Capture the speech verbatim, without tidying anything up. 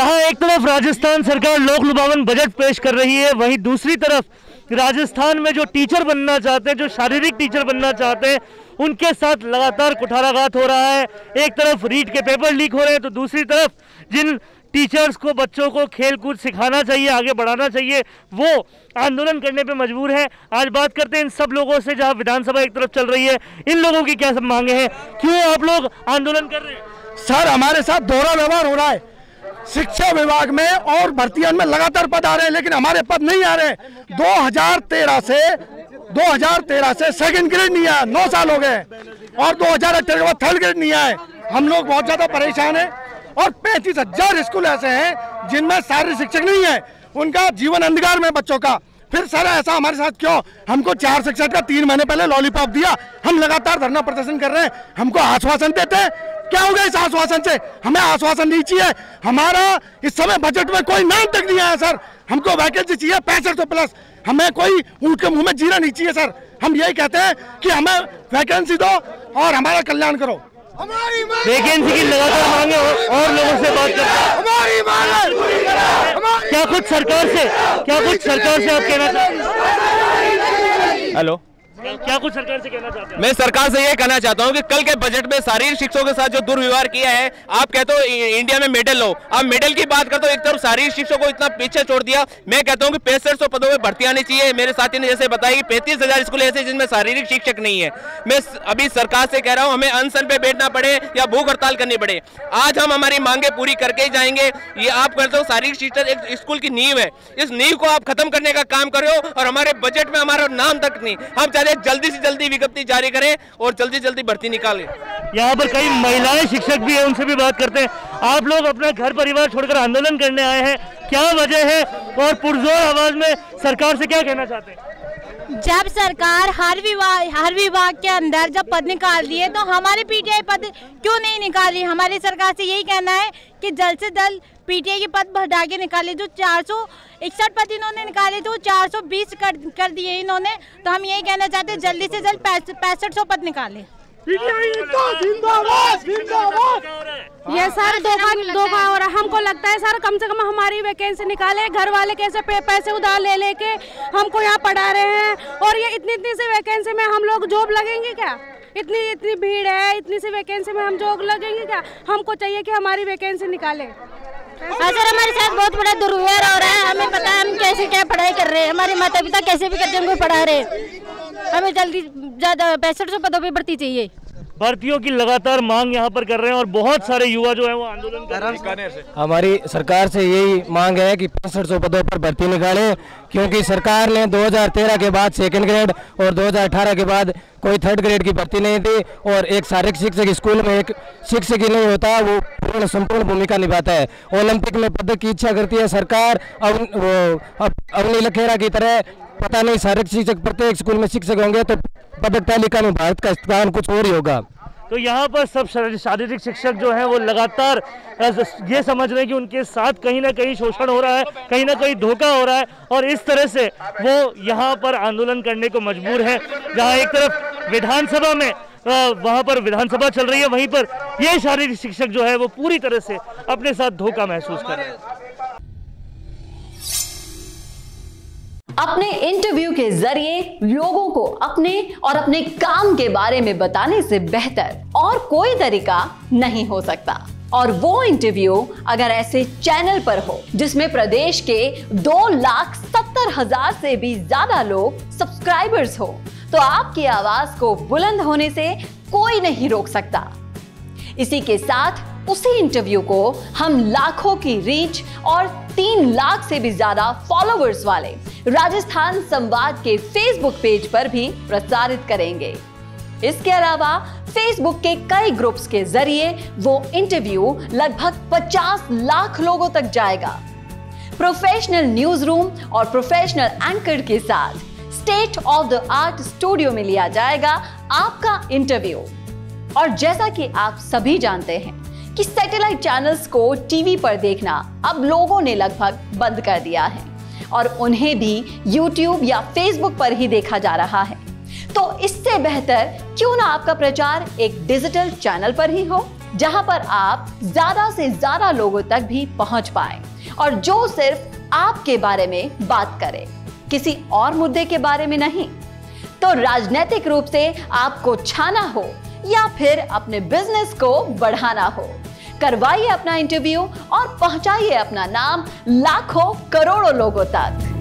जहां एक तरफ राजस्थान सरकार लोक लुभावन बजट पेश कर रही है, वहीं दूसरी तरफ राजस्थान में जो टीचर बनना चाहते हैं, जो शारीरिक टीचर बनना चाहते हैं, उनके साथ लगातार कुठाराघात हो रहा है। एक तरफ रीट के पेपर लीक हो रहे हैं तो दूसरी तरफ जिन टीचर्स को बच्चों को खेल कूद सिखाना चाहिए, आगे बढ़ाना चाहिए, वो आंदोलन करने पे मजबूर है। आज बात करते हैं इन सब लोगों से, जहां विधानसभा एक तरफ चल रही है, इन लोगों की क्या सब मांगे हैं, क्यों आप लोग आंदोलन कर रहे हैं? सर, हमारे साथ दोहरा व्यवहार हो रहा है। शिक्षा विभाग में और भर्तियां में लगातार पद आ रहे हैं, लेकिन हमारे पद नहीं आ रहे। दो हज़ार तेरह से दो हज़ार तेरह से सेकंड ग्रेड नहीं आया, नौ साल हो गए, और दो हज़ार अठारह के बाद थर्ड ग्रेड नहीं आए। हम लोग बहुत ज्यादा परेशान हैं और पैंतीस हजार स्कूल ऐसे हैं जिनमें शारीरिक शिक्षक नहीं है, उनका जीवन अंधकार में बच्चों का। फिर सर ऐसा हमारे साथ क्यों? हमको चार शिक्षक का तीन महीने पहले लॉलीपॉप दिया, हम लगातार धरना प्रदर्शन कर रहे हैं, हमको आश्वासन देते हैं। क्या हो गया इस आश्वासन से? हमें आश्वासन नहीं चाहिए। हमारा इस समय बजट में कोई नाम तक नहीं आया सर। हमको वैकेंसी चाहिए पैंसठ सौ प्लस, हमें कोई ऊँट के मुंह में जीना नहीं चाहिए सर। हम यही कहते हैं कि हमें वैकेंसी दो और हमारा कल्याण करो। वैकेंसी की लगातार मांगे और लोगों से बात करते हैं। हमारी मांग क्या कुछ सरकार से क्या कुछ सरकार से आप कहना चाहते हैं? हेलो, क्या कुछ सरकार से कहना चाहते हैं? मैं सरकार से ये कहना चाहता हूँ कि कल के बजट में शारीरिक शिक्षकों के साथ जो दुर्व्यवहार किया है, आप कहते हो इंडिया में मेडल लो, आप मेडल की बात करते हो, एक तरफ शारीरिक शिक्षकों को इतना पीछे छोड़ दिया। मैं कहता हूँ कि पैंसठ सौ पदों में भर्ती आनी चाहिए। मेरे साथी ने जैसे बताया कि पैंतीस हजार स्कूल ऐसे जिनमें शारीरिक शिक्षक नहीं है। मैं अभी सरकार से कह रहा हूँ, हमें अनशन पे बैठना पड़े या भूख हड़ताल करनी पड़े, आज हम हमारी मांगे पूरी करके ही जाएंगे। ये आप कहते हो शारीरिक शिक्षक एक स्कूल की नींव है, इस नींव को आप खत्म करने का काम करो और हमारे बजट में हमारा नाम तक नहीं। हम चाहते जल्दी से जल्दी विज्ञप्ति जारी करें और जल्दी जल्दी भर्ती निकालें। यहाँ पर कई महिलाएं शिक्षक भी हैं, उनसे भी बात करते हैं। आप लोग अपना घर परिवार छोड़कर आंदोलन करने आए हैं, क्या वजह है और पुरजोर आवाज में सरकार से क्या कहना चाहते हैं? जब सरकार हर विभाग हर विभाग के अंदर जब पद निकाल रही है तो हमारे पीटीआई पद क्यों नहीं निकाल रही? हमारी सरकार से यही कहना है कि जल्द से जल्द पीटीआई के पद बढ़ा के निकाले। जो चार सौ इकसठ पद इन्होंने निकाले थे वो चार सौ बीस कर कर दिए इन्होंने, तो हम यही कहना चाहते हैं जल्दी से जल्द पैंसठ सौ पद निकाले। ये सर धोखा धोखा हो रहा है। हमको लगता है सर कम से कम हमारी वैकेंसी निकाले। घर वाले कैसे पैसे उधार ले लेके हमको यहाँ पढ़ा रहे हैं, और ये इतनी इतनी सी वैकेंसी में हम लोग जॉब लगेंगे क्या? इतनी इतनी भीड़ है, इतनी सी वैकेंसी में हम जॉब लगेंगे क्या? हमको चाहिए कि हमारी वैकेंसी निकाले। सर हमारे साथ बहुत बड़ा दुर्व्यवहार हो रहा है। हमें पता है हम कैसे क्या पढ़ाई कर रहे हैं, हमारे माता पिता कैसे भी करके हमको पढ़ा रहे हैं। हमें जल्दी ज्यादा पैंसठ सौ पदों पे भर्ती चाहिए। भर्तियों की लगातार मांग यहाँ पर कर रहे हैं और बहुत सारे युवा जो है वो आंदोलन कर रहे हैं। हमारी सरकार से यही मांग है कि पैंसठ सौ पदों पर भर्ती निकालें, क्योंकि सरकार ने दो हज़ार तेरह के बाद सेकंड ग्रेड और दो हज़ार अठारह के बाद कोई थर्ड ग्रेड की भर्ती नहीं थी, और एक शारीरिक शिक्षक स्कूल में एक शिक्षक ही नहीं होता, वो पूर्ण संपूर्ण भूमिका निभाता है। ओलंपिक में पदक की इच्छा करती है सरकार, अब वो अवनी लखेरा की तरह पता नहीं शारीरिक शिक्षक प्रत्येक स्कूल में शिक्षक होंगे तो पदक तालिका में भारत का स्थान कुछ और ही होगा। तो यहाँ पर सब शारीरिक शिक्षक जो हैं वो लगातार ये समझ रहे हैं कि उनके साथ कहीं ना कहीं शोषण हो रहा है, कहीं ना कहीं धोखा हो रहा है, और इस तरह से वो यहाँ पर आंदोलन करने को मजबूर है। जहाँ एक तरफ विधानसभा में वहाँ पर विधानसभा चल रही है, वहीं पर ये शारीरिक शिक्षक जो है वो पूरी तरह से अपने साथ धोखा महसूस कर रहे हैं। अपने इंटरव्यू के जरिए लोगों को अपने और अपने काम के बारे में बताने से बेहतर और कोई तरीका नहीं हो सकता। और वो इंटरव्यू अगर ऐसे चैनल पर हो जिसमें प्रदेश के दो लाख सत्तर हजार से भी ज्यादा लोग सब्सक्राइबर्स हो, तो आपकी आवाज को बुलंद होने से कोई नहीं रोक सकता। इसी के साथ उसी इंटरव्यू को हम लाखों की रीच और तीन लाख से भी ज्यादा फॉलोअर्स वाले राजस्थान संवाद के फेसबुक पेज पर भी प्रसारित करेंगे। इसके अलावा फेसबुक के कई ग्रुप्स के जरिए वो इंटरव्यू लगभग पचास लाख लोगों तक जाएगा। प्रोफेशनल न्यूज रूम और प्रोफेशनल एंकर के साथ state of the art studio में लिया जाएगा आपका इंटरव्यू। और जैसा कि आप सभी जानते हैं कि सैटेलाइट चैनल्स को टीवी पर देखना अब लोगों ने लगभग बंद कर दिया है और उन्हें भी यूट्यूब या फेसबुक पर ही देखा जा रहा है। तो इससे बेहतर क्यों ना आपका प्रचार एक डिजिटल चैनल पर ही हो। जहां पर आप ज्यादा से ज्यादा लोगों तक भी पहुंच पाए और जो सिर्फ आपके बारे में बात करे, किसी और मुद्दे के बारे में नहीं। तो राजनीतिक रूप से आपको छाना हो या फिर अपने बिजनेस को बढ़ाना हो, करवाइए अपना इंटरव्यू और पहुंचाइए अपना नाम लाखों करोड़ों लोगों तक।